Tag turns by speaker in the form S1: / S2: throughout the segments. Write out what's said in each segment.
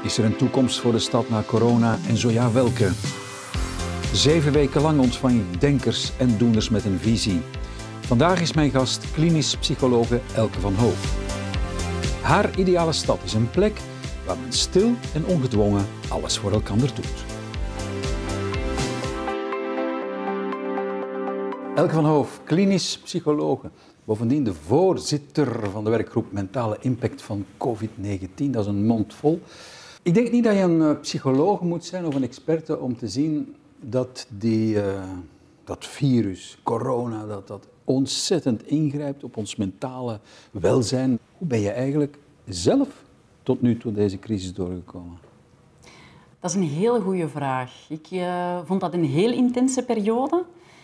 S1: Is er een toekomst voor de stad na corona en zo ja, welke? 7 weken lang ontvang ik denkers en doeners met een visie. Vandaag is mijn gast klinisch psychologe Elke van Hoof. Haar ideale stad is een plek waar men stil en ongedwongen alles voor elkaar doet. Elke van Hoof, klinisch psychologe. Bovendien de voorzitter van de werkgroep Mentale Impact van COVID-19. Dat is een mond vol. Ik denk niet dat je een psycholoog moet zijn of een experte om te zien dat dat virus, corona, dat ontzettend ingrijpt op ons mentale welzijn. Hoe ben je eigenlijk zelf tot nu toe deze crisis doorgekomen?
S2: Dat is een heel goede vraag. Ik vond dat een heel intense periode.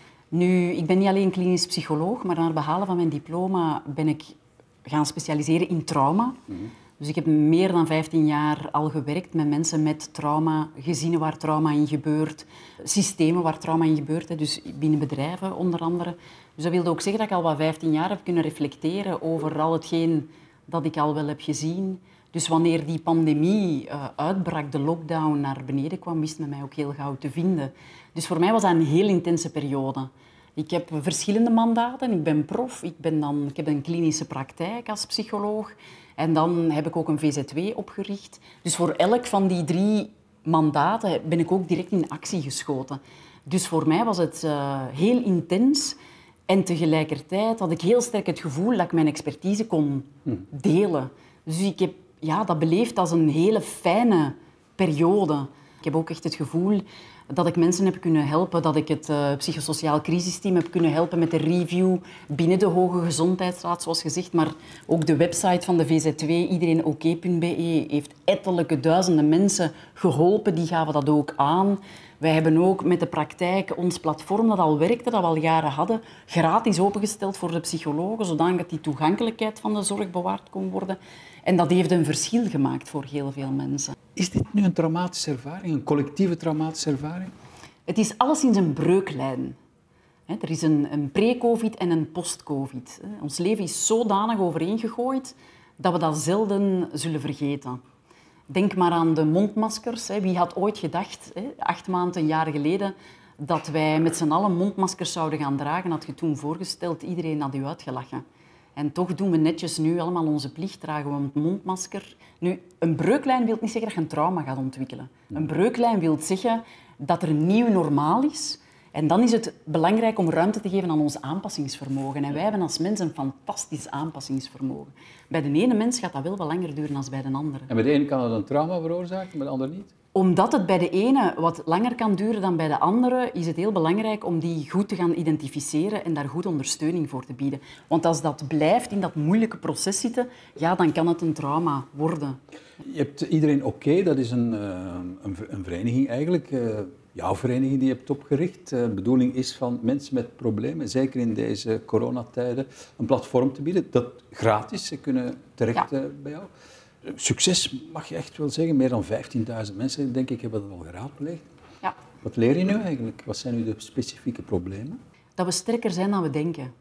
S2: Nu, ik ben niet alleen klinisch psycholoog, maar na het behalen van mijn diploma ben ik gaan specialiseren in trauma. Dus ik heb meer dan 15 jaar al gewerkt met mensen met trauma, gezinnen waar trauma in gebeurt, systemen waar trauma in gebeurt, dus binnen bedrijven onder andere. Dus dat wilde ook zeggen dat ik al wat 15 jaar heb kunnen reflecteren over al hetgeen dat ik al wel heb gezien. Dus wanneer die pandemie uitbrak, de lockdown naar beneden kwam, wist men mij ook heel gauw te vinden. Dus voor mij was dat een heel intense periode. Ik heb verschillende mandaten. Ik ben prof, ik heb een klinische praktijk als psycholoog. En dan heb ik ook een VZW opgericht. Dus voor elk van die 3 mandaten ben ik ook direct in actie geschoten. Dus voor mij was het heel intens. En tegelijkertijd had ik heel sterk het gevoel dat ik mijn expertise kon delen. Dus ik heb dat beleefd als een hele fijne periode. Ik heb ook echt het gevoel dat ik mensen heb kunnen helpen, dat ik het psychosociaal crisisteam heb kunnen helpen met de review binnen de Hoge Gezondheidsraad, zoals gezegd. Maar ook de website van de VZW, iedereenoké.be, heeft ettelijke duizenden mensen geholpen. Die gaven dat ook aan. Wij hebben ook met de praktijk ons platform dat al werkte, dat we al jaren hadden, gratis opengesteld voor de psychologen, zodat die toegankelijkheid van de zorg bewaard kon worden. En dat heeft een verschil gemaakt voor heel veel mensen.
S1: Is dit nu een traumatische ervaring, een collectieve traumatische ervaring?
S2: Het is alleszins een breuklijn. Er is een pre-covid en een post-covid. Ons leven is zodanig overeengegooid dat we dat zelden zullen vergeten. Denk maar aan de mondmaskers. Wie had ooit gedacht, 8 maanden, een jaar geleden, dat wij met z'n allen mondmaskers zouden gaan dragen? Had je toen voorgesteld, iedereen had u uitgelachen. En toch doen we netjes nu allemaal onze plicht, dragen we een mondmasker. Nu, een breuklijn wil niet zeggen dat je een trauma gaat ontwikkelen. Een breuklijn wil zeggen dat er een nieuw normaal is. En dan is het belangrijk om ruimte te geven aan ons aanpassingsvermogen. En wij hebben als mens een fantastisch aanpassingsvermogen. Bij de ene mens gaat dat wel wat langer duren dan bij de andere.
S1: En bij de ene kan het een trauma veroorzaken, bij de ander niet?
S2: Omdat het bij de ene wat langer kan duren dan bij de andere, is het heel belangrijk om die goed te gaan identificeren en daar goed ondersteuning voor te bieden. Want als dat blijft in dat moeilijke proces zitten, dan kan het een trauma worden.
S1: Je hebt Iedereen Oké, dat is een vereniging eigenlijk, jouw vereniging die je hebt opgericht. De bedoeling is van mensen met problemen, zeker in deze coronatijden, een platform te bieden dat gratis, ze kunnen terecht bij jou. Succes mag je echt wel zeggen. Meer dan 15.000 mensen, denk ik, hebben dat al geraadpleegd.
S2: Ja.
S1: Wat leer je nu eigenlijk? Wat zijn nu de specifieke problemen?
S2: Dat we sterker zijn dan we denken.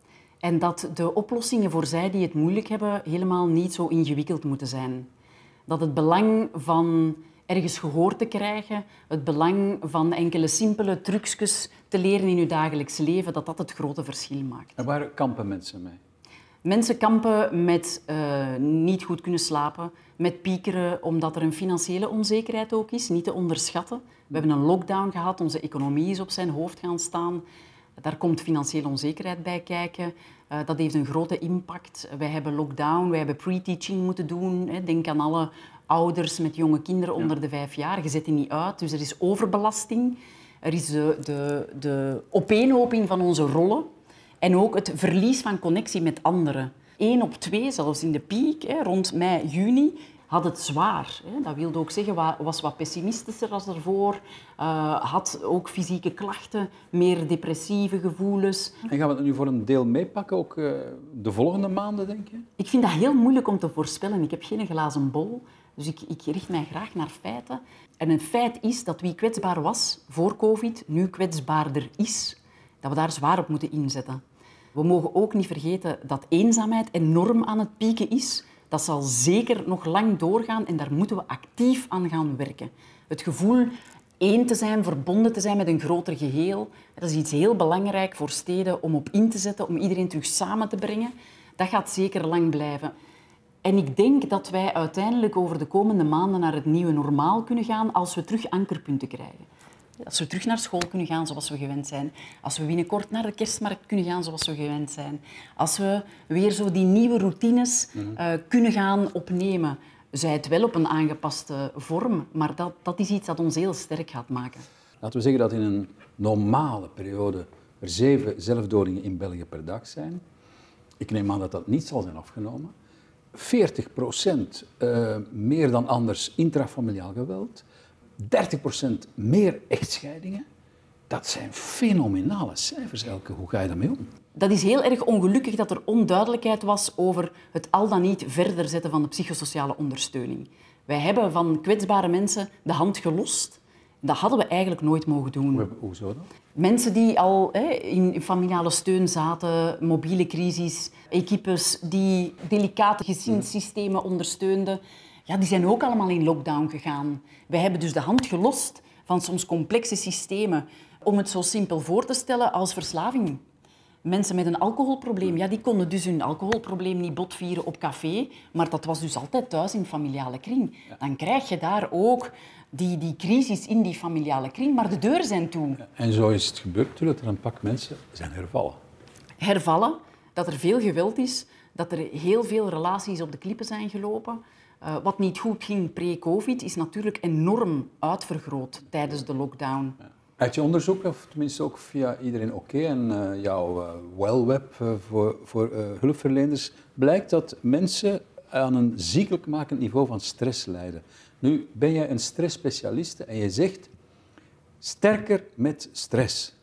S2: En dat de oplossingen voor zij die het moeilijk hebben helemaal niet zo ingewikkeld moeten zijn. Dat het belang van ergens gehoord te krijgen, het belang van enkele simpele trucjes te leren in je dagelijks leven, dat het grote verschil maakt.
S1: En waar kampen mensen mee?
S2: Mensen kampen met niet goed kunnen slapen, met piekeren omdat er een financiële onzekerheid ook is, niet te onderschatten. We hebben een lockdown gehad, onze economie is op zijn hoofd gaan staan. Daar komt financiële onzekerheid bij kijken. Dat heeft een grote impact. Wij hebben lockdown, wij hebben pre-teaching moeten doen. Denk aan alle ouders met jonge kinderen onder de 5 jaar. Je zet die niet uit, dus er is overbelasting. Er is de opeenhoping van onze rollen. En ook het verlies van connectie met anderen. 1 op 2, zelfs in de piek, rond mei, juni, had het zwaar. Dat wilde ook zeggen, was wat pessimistischer als ervoor. Had ook fysieke klachten, meer depressieve gevoelens.
S1: En gaan we dat nu voor een deel meepakken, ook de volgende maanden, denk je?
S2: Ik vind dat heel moeilijk om te voorspellen. Ik heb geen glazen bol, dus ik richt mij graag naar feiten. En een feit is dat wie kwetsbaar was voor COVID, nu kwetsbaarder is. Dat we daar zwaar op moeten inzetten. We mogen ook niet vergeten dat eenzaamheid enorm aan het pieken is. Dat zal zeker nog lang doorgaan en daar moeten we actief aan gaan werken. Het gevoel één te zijn, verbonden te zijn met een groter geheel, dat is iets heel belangrijk voor steden om op in te zetten, om iedereen terug samen te brengen. Dat gaat zeker lang blijven. En ik denk dat wij uiteindelijk over de komende maanden naar het nieuwe normaal kunnen gaan als we terug ankerpunten krijgen. Als we terug naar school kunnen gaan zoals we gewend zijn. Als we binnenkort naar de kerstmarkt kunnen gaan zoals we gewend zijn. Als we weer zo die nieuwe routines kunnen gaan opnemen. Zij het wel op een aangepaste vorm, maar dat is iets dat ons heel sterk gaat maken.
S1: Laten we zeggen dat in een normale periode er 7 zelfdodingen in België per dag zijn. Ik neem aan dat dat niet zal zijn afgenomen. 40% meer dan anders intrafamiliaal geweld. 30% meer echtscheidingen. Dat zijn fenomenale cijfers, Elke. Hoe ga je daarmee om?
S2: Dat is heel erg ongelukkig dat er onduidelijkheid was over het al dan niet verder zetten van de psychosociale ondersteuning. Wij hebben van kwetsbare mensen de hand gelost. Dat hadden we eigenlijk nooit mogen doen.
S1: Hoezo dan?
S2: Mensen die al in familiale steun zaten, mobiele crisis, equipes die delicate gezinssystemen ondersteunden, ja, die zijn ook allemaal in lockdown gegaan. Wij hebben dus de hand gelost van soms complexe systemen. Om het zo simpel voor te stellen als verslaving. Mensen met een alcoholprobleem, ja, die konden dus hun alcoholprobleem niet botvieren op café, maar dat was dus altijd thuis in familiale kring. Dan krijg je daar ook die crisis in die familiale kring, maar de deuren zijn toe.
S1: En zo is het gebeurd natuurlijk, dat er een pak mensen zijn hervallen.
S2: Hervallen, dat er veel geweld is, dat er heel veel relaties op de klippen zijn gelopen. Wat niet goed ging pre-covid is natuurlijk enorm uitvergroot tijdens de lockdown.
S1: Ja. Uit je onderzoek, of tenminste ook via Iedereen Oké en jouw Wellweb voor hulpverleners, blijkt dat mensen aan een ziekelijkmakend niveau van stress lijden. Nu ben jij een stressspecialiste en je zegt sterker met stress.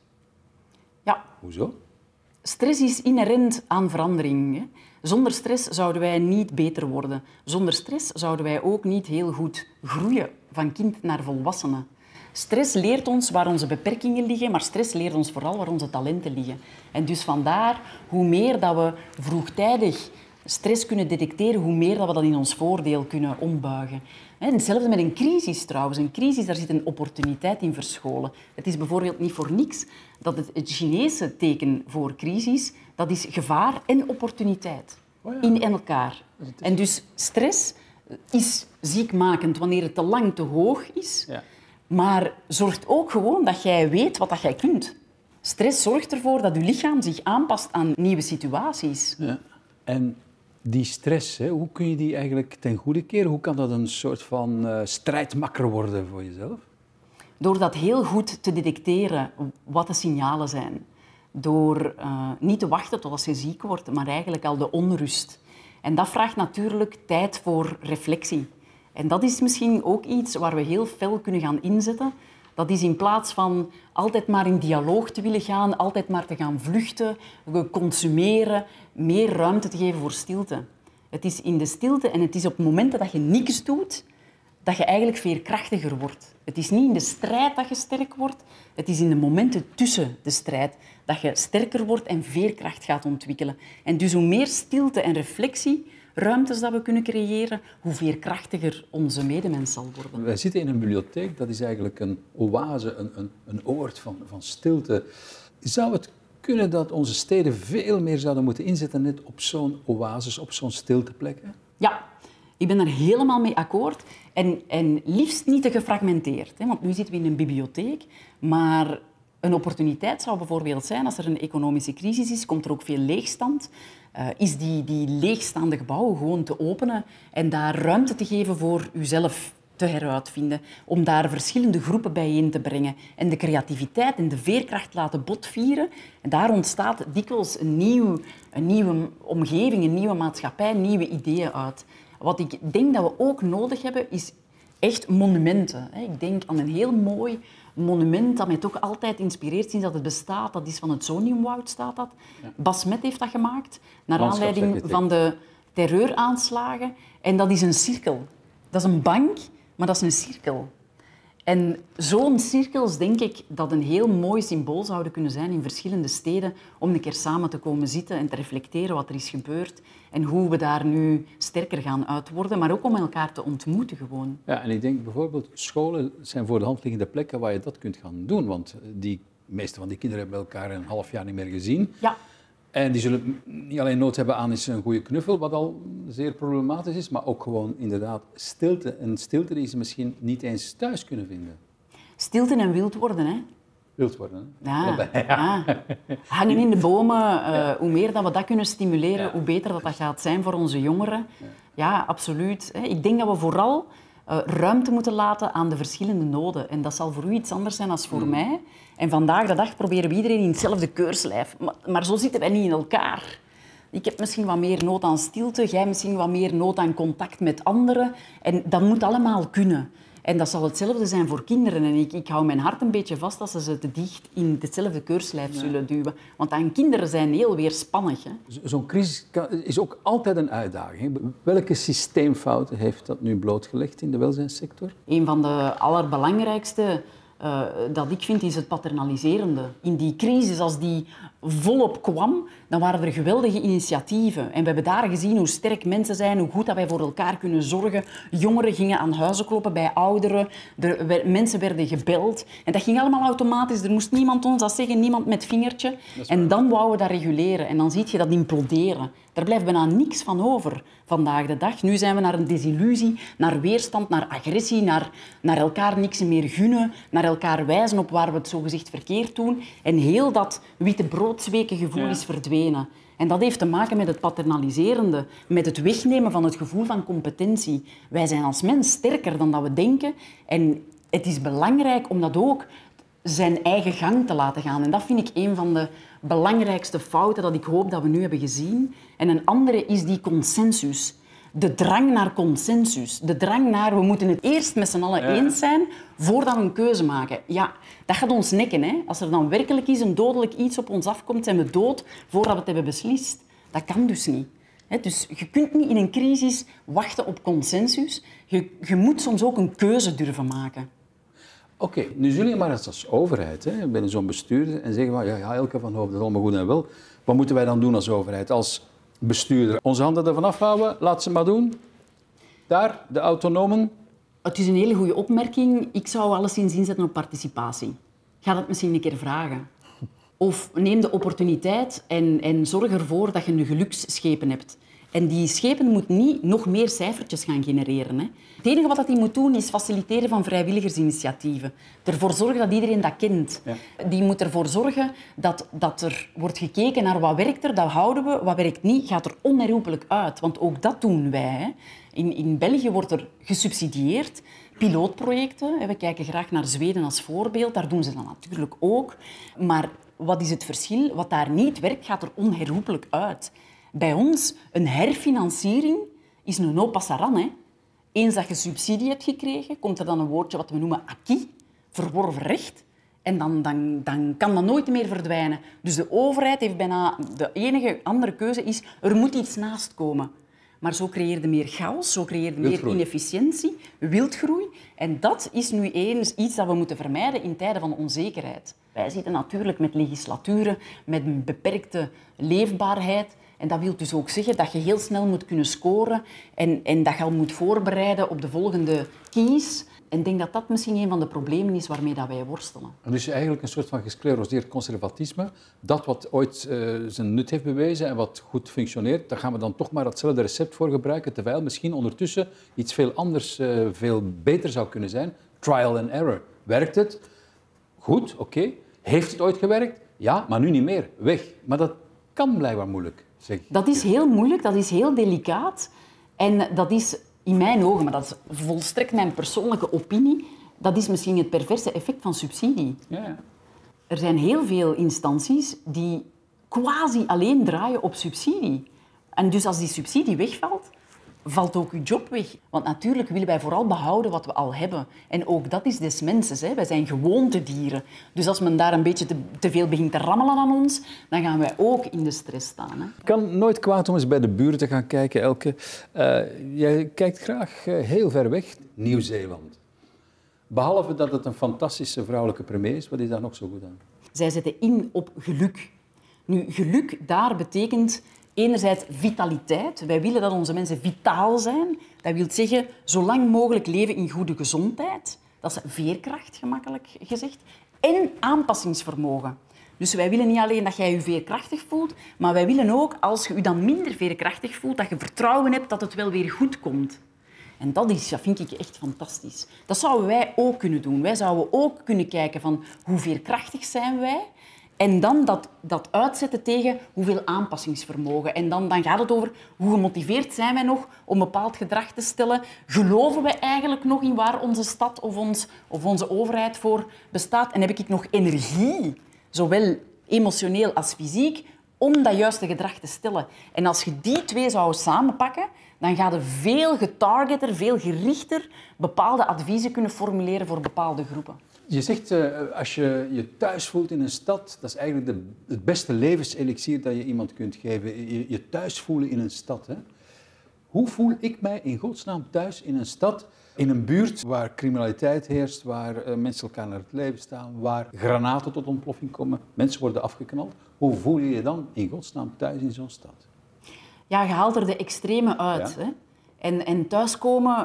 S2: Ja.
S1: Hoezo?
S2: Stress is inherent aan verandering. Hè. Zonder stress zouden wij niet beter worden. Zonder stress zouden wij ook niet heel goed groeien van kind naar volwassene. Stress leert ons waar onze beperkingen liggen, maar stress leert ons vooral waar onze talenten liggen. En dus vandaar, hoe meer dat we vroegtijdig stress kunnen detecteren, hoe meer dat we dat in ons voordeel kunnen ombuigen. En hetzelfde met een crisis trouwens. Een crisis, daar zit een opportuniteit in verscholen. Het is bijvoorbeeld niet voor niks dat het Chinese teken voor crisis, dat is gevaar en opportuniteit. Oh ja. In elkaar. En dus stress is ziekmakend wanneer het te lang te hoog is. Ja. Maar zorgt ook gewoon dat jij weet wat dat jij kunt. Stress zorgt ervoor dat je lichaam zich aanpast aan nieuwe situaties.
S1: Ja. En die stress, hè, hoe kun je die eigenlijk ten goede keren? Hoe kan dat een soort van strijdmakker worden voor jezelf?
S2: Door dat heel goed te detecteren wat de signalen zijn. Door niet te wachten tot als je ziek wordt, maar eigenlijk al de onrust. En dat vraagt natuurlijk tijd voor reflectie. En dat is misschien ook iets waar we heel fel kunnen gaan inzetten. Dat is in plaats van altijd maar in dialoog te willen gaan, altijd maar te gaan vluchten, consumeren, meer ruimte te geven voor stilte. Het is in de stilte en het is op momenten dat je niks doet, dat je eigenlijk veerkrachtiger wordt. Het is niet in de strijd dat je sterk wordt, het is in de momenten tussen de strijd dat je sterker wordt en veerkracht gaat ontwikkelen. En dus hoe meer stilte en reflectie, ruimtes dat we kunnen creëren, hoe veerkrachtiger onze medemens zal worden.
S1: Wij zitten in een bibliotheek, dat is eigenlijk een oase, een oord van stilte. Zou het kunnen dat onze steden veel meer zouden moeten inzetten net op zo'n oases, op zo'n stilteplekken?
S2: Ja, ik ben er helemaal mee akkoord. En liefst niet te gefragmenteerd. Hè? Want nu zitten we in een bibliotheek, maar een opportuniteit zou bijvoorbeeld zijn, als er een economische crisis is, komt er ook veel leegstand. Is die leegstaande gebouwen gewoon te openen en daar ruimte te geven voor uzelf te heruitvinden, om daar verschillende groepen bijeen te brengen en de creativiteit en de veerkracht laten botvieren. En daar ontstaat dikwijls een nieuwe omgeving, een nieuwe maatschappij, nieuwe ideeën uit. Wat ik denk dat we ook nodig hebben, is echt monumenten. Ik denk aan een heel mooi monument dat mij toch altijd inspireert sinds dat het bestaat. Dat is van het Zoniumwoud, staat dat. Ja. Bas Met heeft dat gemaakt, naar aanleiding van de terreuraanslagen. En dat is een cirkel. Dat is een bank, maar dat is een cirkel. En zo'n cirkels denk ik dat een heel mooi symbool zouden kunnen zijn in verschillende steden om een keer samen te komen zitten en te reflecteren wat er is gebeurd en hoe we daar nu sterker gaan uit worden, maar ook om elkaar te ontmoeten gewoon.
S1: Ja, en ik denk bijvoorbeeld, scholen zijn voor de hand liggende plekken waar je dat kunt gaan doen. Want de meeste van die kinderen hebben elkaar een half jaar niet meer gezien.
S2: Ja.
S1: En die zullen niet alleen nood hebben aan eens een goede knuffel, wat al zeer problematisch is, maar ook gewoon inderdaad stilte. En stilte die ze misschien niet eens thuis kunnen vinden.
S2: Stilte en wild worden, hè.
S1: Wild worden, hè?
S2: Ja, ja. Hangen in de bomen, hoe meer dat we dat kunnen stimuleren, hoe beter dat gaat zijn voor onze jongeren. Ja, absoluut. Ik denk dat we vooral ruimte moeten laten aan de verschillende noden. En dat zal voor u iets anders zijn dan voor mij. En vandaag de dag proberen we iedereen in hetzelfde keurslijf. Maar zo zitten wij niet in elkaar. Ik heb misschien wat meer nood aan stilte, jij misschien wat meer nood aan contact met anderen. En dat moet allemaal kunnen. En dat zal hetzelfde zijn voor kinderen. En ik hou mijn hart een beetje vast als ze te dicht in hetzelfde keurslijf zullen duwen. Want aan kinderen zijn heel weerspannig. Hè.
S1: Zo'n crisis is ook altijd een uitdaging. Welke systeemfouten heeft dat nu blootgelegd in de welzijnssector?
S2: Een van de allerbelangrijkste dat ik vind, is het paternaliserende. In die crisis, als die volop kwam, dan waren er geweldige initiatieven. En we hebben daar gezien hoe sterk mensen zijn, hoe goed dat wij voor elkaar kunnen zorgen. Jongeren gingen aan huizen kloppen bij ouderen, mensen werden gebeld. En dat ging allemaal automatisch. Er moest niemand ons dat zeggen, niemand met vingertje. En dan wouden we dat reguleren. En dan zie je dat imploderen. Daar blijft bijna niks van over vandaag de dag. Nu zijn we naar een desillusie, naar weerstand, naar agressie, naar elkaar niks meer gunnen, naar elkaar wijzen op waar we het zogezegd verkeerd doen. En heel dat witte broodsweken gevoel is verdwenen. En dat heeft te maken met het paternaliserende, met het wegnemen van het gevoel van competentie. Wij zijn als mens sterker dan dat we denken. En het is belangrijk om dat ook zijn eigen gang te laten gaan. En dat vind ik een van de belangrijkste fouten dat ik hoop dat we nu hebben gezien. En een andere is die consensus. De drang naar consensus. De drang naar, we moeten het eerst met z'n allen eens zijn voordat we een keuze maken. Ja, dat gaat ons nekken. Hè? Als er dan werkelijk een dodelijk iets op ons afkomt, zijn we dood voordat we het hebben beslist. Dat kan dus niet. Dus je kunt niet in een crisis wachten op consensus. Je moet soms ook een keuze durven maken.
S1: Oké, nu zullen je maar als overheid binnen zo'n bestuur en zeggen van ja, Elke van Hoofd, dat is allemaal goed en wel. Wat moeten wij dan doen als overheid, als bestuurder? Onze handen ervan afhouden, laat ze maar doen. Daar, de autonomen.
S2: Het is een hele goede opmerking. Ik zou alleszins inzetten op participatie. Ga dat misschien een keer vragen. Of neem de opportuniteit en zorg ervoor dat je een geluksschepen hebt. En die schepen moet niet nog meer cijfertjes gaan genereren. Hè. Het enige wat die moet doen is faciliteren van vrijwilligersinitiatieven. Ervoor zorgen dat iedereen dat kent. Ja. Die moet ervoor zorgen dat er wordt gekeken naar wat werkt er, dat houden we. Wat werkt niet, gaat er onherroepelijk uit. Want ook dat doen wij. Hè. In België wordt er gesubsidieerd. Pilootprojecten. We kijken graag naar Zweden als voorbeeld. Daar doen ze dat natuurlijk ook. Maar wat is het verschil? Wat daar niet werkt, gaat er onherroepelijk uit. Bij ons, een herfinanciering is een no passaran. Hè. Eens dat je subsidie hebt gekregen, komt er dan een woordje wat we noemen acquis, verworven recht. En dan kan dat nooit meer verdwijnen. Dus de overheid heeft bijna... De enige andere keuze is, er moet iets naast komen. Maar zo creëerde meer chaos, zo creëerde meer inefficiëntie, wildgroei. En dat is nu eens iets dat we moeten vermijden in tijden van onzekerheid. Wij zitten natuurlijk met legislaturen, met een beperkte leefbaarheid. En dat wil dus ook zeggen dat je heel snel moet kunnen scoren en dat je al moet voorbereiden op de volgende kies. En ik denk dat dat misschien een van de problemen is waarmee dat wij worstelen.
S1: En dus eigenlijk een soort van gescleroseerd conservatisme. Dat wat ooit zijn nut heeft bewezen en wat goed functioneert, daar gaan we dan toch maar hetzelfde recept voor gebruiken, terwijl misschien ondertussen iets veel anders, veel beter zou kunnen zijn. Trial and error. Werkt het? Goed, oké. Heeft het ooit gewerkt? Ja, maar nu niet meer. Weg. Maar dat kan blijkbaar moeilijk. Zeg.
S2: Dat is heel moeilijk, dat is heel delicaat. En dat is in mijn ogen, maar dat is volstrekt mijn persoonlijke opinie, dat is misschien het perverse effect van subsidie.
S1: Ja.
S2: Er zijn heel veel instanties die quasi alleen draaien op subsidie. En dus als die subsidie wegvalt, valt ook uw job weg. Want natuurlijk willen wij vooral behouden wat we al hebben. En ook dat is des mensen. Hè. Wij zijn gewoontedieren. Dus als men daar een beetje te veel begint te rammelen aan ons, dan gaan wij ook in de stress staan. Hè.
S1: Het kan nooit kwaad om eens bij de buren te gaan kijken, Elke. Jij kijkt graag heel ver weg, Nieuw-Zeeland. Behalve dat het een fantastische vrouwelijke premier is, wat is daar nog zo goed aan?
S2: Zij zetten in op geluk. Nu, geluk daar betekent enerzijds vitaliteit. Wij willen dat onze mensen vitaal zijn. Dat wil zeggen, zo lang mogelijk leven in goede gezondheid. Dat is veerkracht, gemakkelijk gezegd. En aanpassingsvermogen. Dus wij willen niet alleen dat jij je veerkrachtig voelt, maar wij willen ook, als je je dan minder veerkrachtig voelt, dat je vertrouwen hebt dat het wel weer goed komt. En dat vind ik echt fantastisch. Dat zouden wij ook kunnen doen. Wij zouden ook kunnen kijken van hoe veerkrachtig zijn wij. En dan dat uitzetten tegen hoeveel aanpassingsvermogen. En dan gaat het over hoe gemotiveerd zijn wij nog om bepaald gedrag te stellen. Geloven we eigenlijk nog in waar onze stad of onze overheid voor bestaat? En heb ik nog energie, zowel emotioneel als fysiek, om dat juiste gedrag te stellen? En als je die twee zou samenpakken, dan ga je veel getargeter, veel gerichter bepaalde adviezen kunnen formuleren voor bepaalde groepen.
S1: Je zegt, als je je thuis voelt in een stad, dat is eigenlijk het beste levenselixier dat je iemand kunt geven. Je thuis voelen in een stad. Hè? Hoe voel ik mij in godsnaam thuis in een stad, in een buurt waar criminaliteit heerst, waar mensen elkaar naar het leven staan, waar granaten tot ontploffing komen, mensen worden afgeknald. Hoe voel je je dan in godsnaam thuis in zo'n stad?
S2: Ja, je haalt er de extreme uit. Ja. Hè? En thuiskomen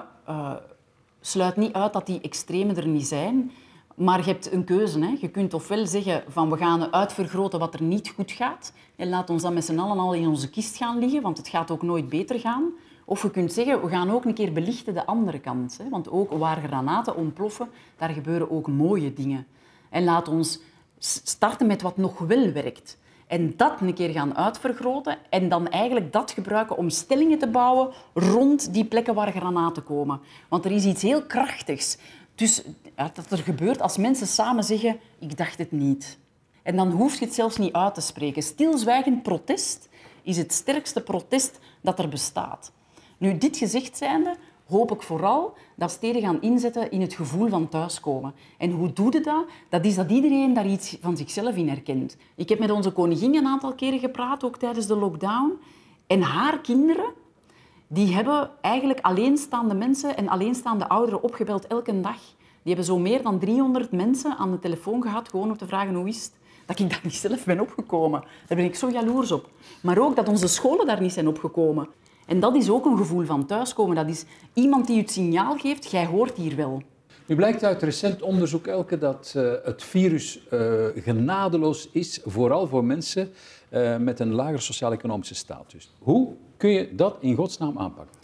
S2: sluit niet uit dat die extreme er niet zijn. Maar je hebt een keuze. Hè. Je kunt ofwel zeggen van we gaan uitvergroten wat er niet goed gaat en laat ons dan met z'n allen al in onze kist gaan liggen, want het gaat ook nooit beter gaan. Of je kunt zeggen we gaan ook een keer belichten de andere kant. Hè. Want ook waar granaten ontploffen, daar gebeuren ook mooie dingen. En laat ons starten met wat nog wel werkt. En dat een keer gaan uitvergroten en dan eigenlijk dat gebruiken om stellingen te bouwen rond die plekken waar granaten komen. Want er is iets heel krachtigs. Dus dat er gebeurt als mensen samen zeggen, ik dacht het niet. En dan hoef je het zelfs niet uit te spreken. Stilzwijgend protest is het sterkste protest dat er bestaat. Nu, dit gezegd zijnde, hoop ik vooral dat steden gaan inzetten in het gevoel van thuiskomen. En hoe doe je dat? Dat is dat iedereen daar iets van zichzelf in herkent. Ik heb met onze koningin een aantal keren gepraat, ook tijdens de lockdown. En haar kinderen, die hebben eigenlijk alleenstaande mensen en alleenstaande ouderen opgebeld elke dag. Die hebben zo meer dan 300 mensen aan de telefoon gehad, gewoon om te vragen hoe is het. Dat ik daar niet zelf ben opgekomen. Daar ben ik zo jaloers op. Maar ook dat onze scholen daar niet zijn opgekomen. En dat is ook een gevoel van thuiskomen. Dat is iemand die het signaal geeft, jij hoort hier wel.
S1: Nu blijkt uit recent onderzoek, Elke, dat het virus genadeloos is, vooral voor mensen met een lagere sociaal-economische status. Hoe kun je dat in godsnaam aanpakken?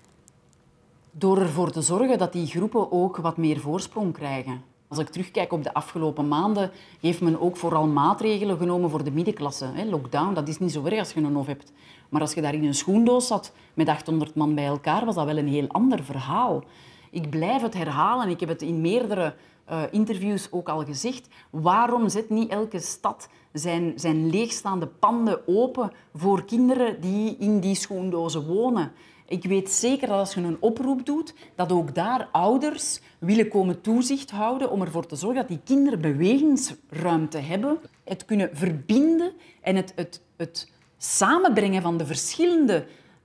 S2: Door ervoor te zorgen dat die groepen ook wat meer voorsprong krijgen. Als ik terugkijk op de afgelopen maanden, heeft men ook vooral maatregelen genomen voor de middenklasse. Lockdown, dat is niet zo erg als je een hof hebt. Maar als je daar in een schoendoos zat met 800 man bij elkaar, was dat wel een heel ander verhaal. Ik blijf het herhalen, ik heb het in meerdere interviews ook al gezegd. Waarom zet niet elke stad zijn leegstaande panden open voor kinderen die in die schoendozen wonen? Ik weet zeker dat als je een oproep doet, dat ook daar ouders willen komen toezicht houden om ervoor te zorgen dat die kinderen bewegingsruimte hebben, het kunnen verbinden en het samenbrengen van de verschillende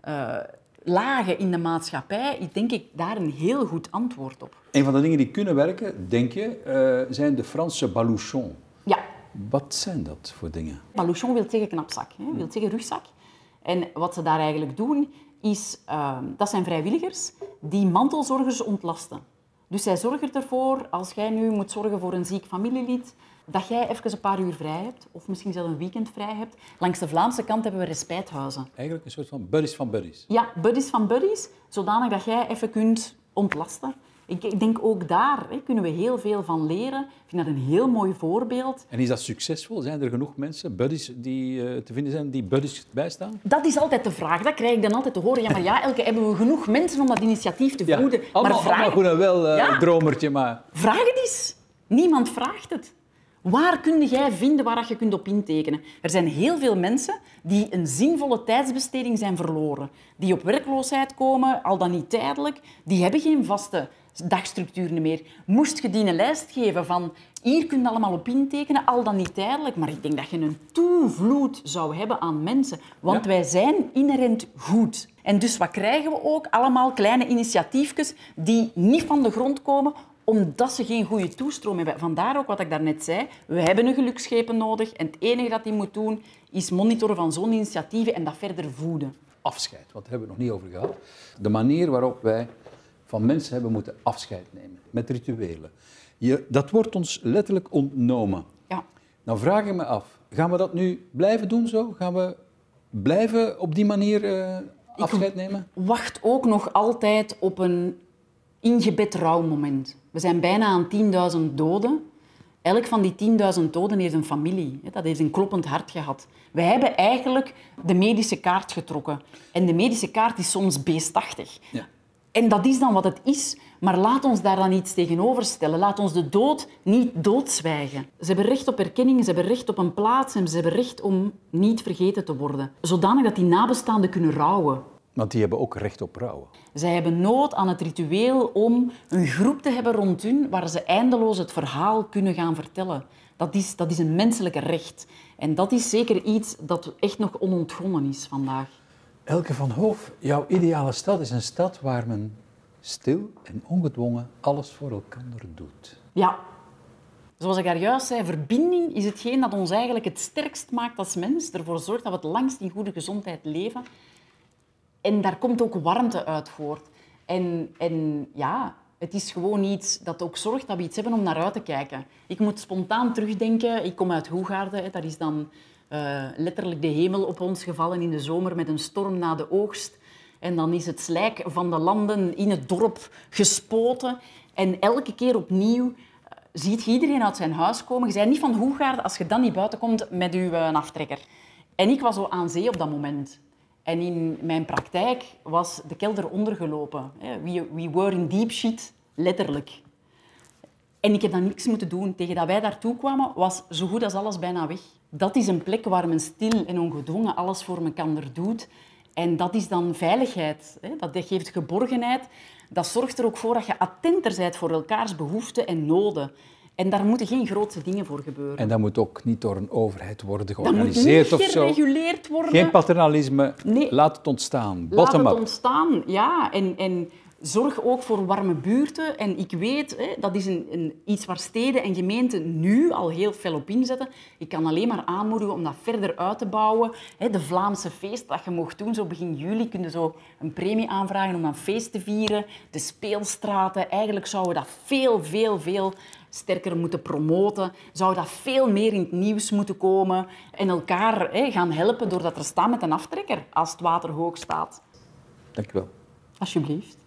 S2: lagen in de maatschappij, ik denk daar een heel goed antwoord op.
S1: Een van de dingen die kunnen werken, denk je, zijn de Franse baluchons.
S2: Ja.
S1: Wat zijn dat voor dingen?
S2: Baluchon wil zeggen knapzak, wil zeggen rugzak. En wat ze daar eigenlijk doen, is, dat zijn vrijwilligers die mantelzorgers ontlasten. Dus zij zorgen ervoor, als jij nu moet zorgen voor een ziek familielid, dat jij even een paar uur vrij hebt, of misschien zelfs een weekend vrij hebt. Langs de Vlaamse kant hebben we respijthuizen.
S1: Eigenlijk een soort van buddies van buddies.
S2: Ja, buddies van buddies, zodanig dat jij even kunt ontlasten. Ik denk ook daar kunnen we heel veel van leren. Ik vind dat een heel mooi voorbeeld.
S1: En is dat succesvol? Zijn er genoeg mensen, buddies, die te vinden zijn, die buddies bijstaan?
S2: Dat is altijd de vraag. Dat krijg ik dan altijd te horen. Ja, maar ja, Elke, hebben we genoeg mensen om dat initiatief te voeden?
S1: Allemaal goed en wel, een dromertje, maar...
S2: Vraag het eens. Niemand vraagt het. Waar kun jij vinden waar je kunt op intekenen? Er zijn heel veel mensen die een zinvolle tijdsbesteding zijn verloren. Die op werkloosheid komen, al dan niet tijdelijk. Die hebben geen vaste dagstructuren meer. Moest je die een lijst geven van hier kun je allemaal op intekenen, al dan niet tijdelijk. Maar ik denk dat je een toevloed zou hebben aan mensen. Want wij zijn inherent goed. En dus wat krijgen we ook? Allemaal kleine initiatiefjes die niet van de grond komen, omdat ze geen goede toestroom hebben. Vandaar ook wat ik daarnet zei. We hebben een geluksschepen nodig en het enige dat die moet doen is monitoren van zo'n initiatieven en dat verder voeden.
S1: Afscheid, wat hebben we nog niet over gehad. De manier waarop wij van mensen hebben moeten afscheid nemen, met rituelen. Dat wordt ons letterlijk ontnomen.
S2: Ja.
S1: Nou vraag ik me af, gaan we dat nu blijven doen zo? Gaan we blijven op die manier afscheid nemen?
S2: Wacht ook nog altijd op een ingebed rouwmoment. We zijn bijna aan 10.000 doden. Elk van die 10.000 doden heeft een familie. Dat heeft een kloppend hart gehad. Wij hebben eigenlijk de medische kaart getrokken. En de medische kaart is soms beestachtig. Ja. En dat is dan wat het is. Maar laat ons daar dan iets tegenover stellen. Laat ons de dood niet doodzwijgen. Ze hebben recht op erkenning, ze hebben recht op een plaats en ze hebben recht om niet vergeten te worden. Zodanig dat die nabestaanden kunnen rouwen.
S1: Want die hebben ook recht op rouwen.
S2: Zij hebben nood aan het ritueel om een groep te hebben rond hun waar ze eindeloos het verhaal kunnen gaan vertellen. Dat is een menselijk recht. En dat is zeker iets dat echt nog onontgonnen is vandaag.
S1: Elke van Hoof, jouw ideale stad is een stad waar men stil en ongedwongen alles voor elkaar doet.
S2: Ja. Zoals ik daar juist zei, verbinding is hetgeen dat ons eigenlijk het sterkst maakt als mens. Ervoor zorgt dat we het langst in goede gezondheid leven. En daar komt ook warmte uit voort. En ja, het is gewoon iets dat ook zorgt dat we iets hebben om naar uit te kijken. Ik moet spontaan terugdenken. Ik kom uit Hoegaarden. Daar is dan letterlijk de hemel op ons gevallen in de zomer met een storm na de oogst. En dan is het slijk van de landen in het dorp gespoten. En elke keer opnieuw ziet je iedereen uit zijn huis komen. Je bent niet van Hoegaarden als je dan niet buiten komt met je aftrekker. En ik was zo aan zee op dat moment. En in mijn praktijk was de kelder ondergelopen. We were in deep shit, letterlijk. En ik heb dan niks moeten doen. Tegen dat wij daartoe kwamen, was zo goed als alles bijna weg. Dat is een plek waar men stil en ongedwongen alles voor elkaar doet. En dat is dan veiligheid. Dat geeft geborgenheid. Dat zorgt er ook voor dat je attenter bent voor elkaars behoeften en noden. En daar moeten geen grootse dingen voor gebeuren.
S1: En dat moet ook niet door een overheid worden georganiseerd of zo.
S2: Dat moet niet gereguleerd worden.
S1: Geen paternalisme.
S2: Nee.
S1: Laat het ontstaan.
S2: Laat
S1: Bottom
S2: het
S1: up.
S2: ontstaan, ja. En zorg ook voor warme buurten. En ik weet, dat is iets waar steden en gemeenten nu al heel fel op inzetten. Ik kan alleen maar aanmoedigen om dat verder uit te bouwen. De Vlaamse feest dat je mocht doen, zo begin juli, kun je zo een premie aanvragen om een feest te vieren. De speelstraten, eigenlijk zouden we dat veel sterker moeten promoten. Zou dat veel meer in het nieuws moeten komen en elkaar gaan helpen doordat er staan met een aftrekker als het water hoog staat.
S1: Dank je wel.
S2: Alsjeblieft.